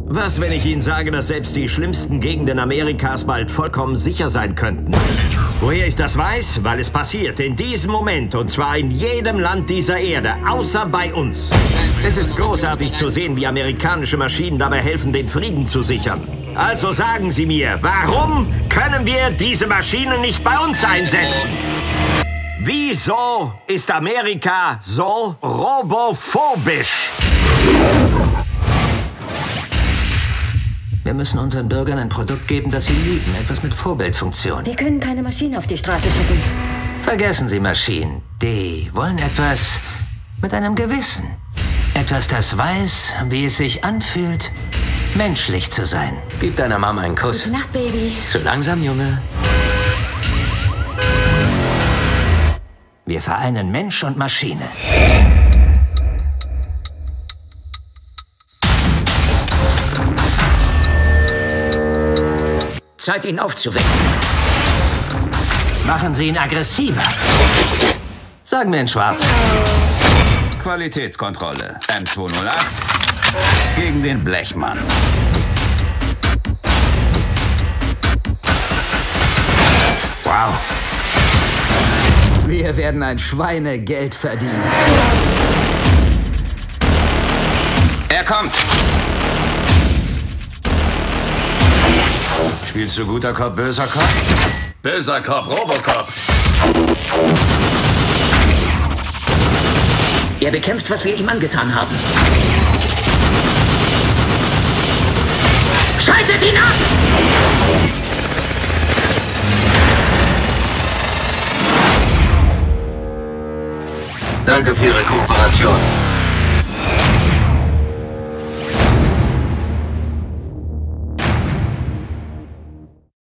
Was, wenn ich Ihnen sage, dass selbst die schlimmsten Gegenden Amerikas bald vollkommen sicher sein könnten? Woher ich das weiß? Weil es passiert in diesem Moment, und zwar in jedem Land dieser Erde, außer bei uns. Es ist großartig zu sehen, wie amerikanische Maschinen dabei helfen, den Frieden zu sichern. Also sagen Sie mir, warum können wir diese Maschinen nicht bei uns einsetzen? Wieso ist Amerika so robophobisch? Wir müssen unseren Bürgern ein Produkt geben, das sie lieben. Etwas mit Vorbildfunktion. Wir können keine Maschinen auf die Straße schicken. Vergessen Sie Maschinen. Die wollen etwas mit einem Gewissen. Etwas, das weiß, wie es sich anfühlt, menschlich zu sein. Gib deiner Mama einen Kuss. Gute Nacht, Baby. Zu langsam, Junge. Wir vereinen Mensch und Maschine. Zeit, ihn aufzuwecken. Machen Sie ihn aggressiver. Sagen wir in Schwarz. Qualitätskontrolle. M208 gegen den Blechmann. Wow. Wir werden ein Schweinegeld verdienen. Er kommt. Spielst du guter Cop, böser Cop? Böser Cop, Robocop. Er bekämpft, was wir ihm angetan haben. Schaltet ihn ab! Danke für Ihre Kooperation.